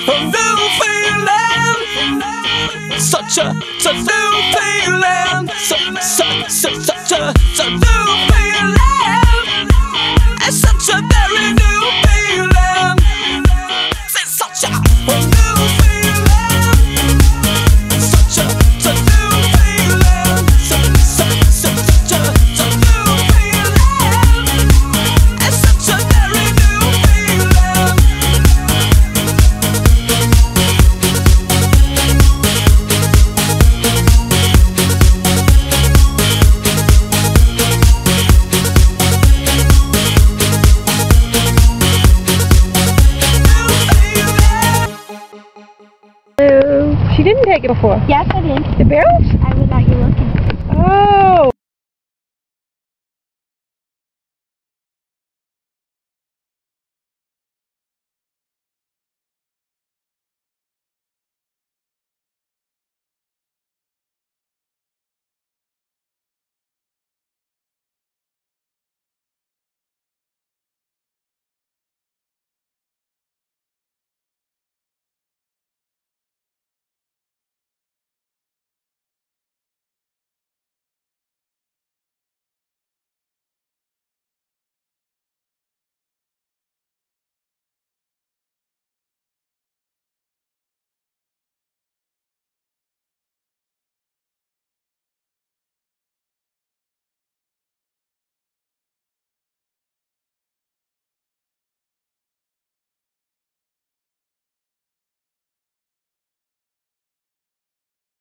new feeling. Such a new feeling. Such a new feeling. It's such a very new feeling. It's such a new feeling. Such a new feeling. Such a new feeling. It's such a very new feeling. She didn't take it before. Yes, I did. The barrels? I would like you looking. Oh.